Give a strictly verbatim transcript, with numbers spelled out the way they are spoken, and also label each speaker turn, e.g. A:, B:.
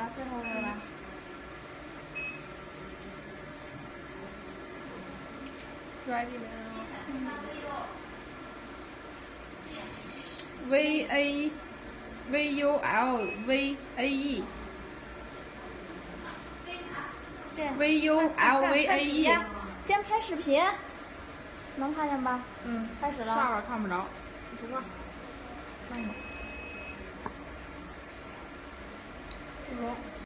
A: 了，最后一个了。
B: Ready now. V A V U L V A E. V U L V A E。
A: 先开视频，能看见吧？
B: 嗯，
A: 开始了。
B: 下边看不着，不过，
A: 慢点。不中。